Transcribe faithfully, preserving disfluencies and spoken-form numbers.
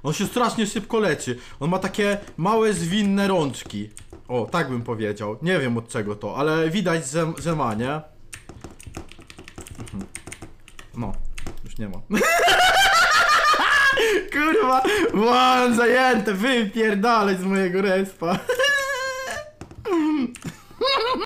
On się strasznie szybko leczy. On ma takie małe, zwinne rączki. O, tak bym powiedział. Nie wiem od czego to, ale widać, że, że ma, nie? No, już nie ma. Kurwa, mam zajęte, wypierdalać z mojego respa.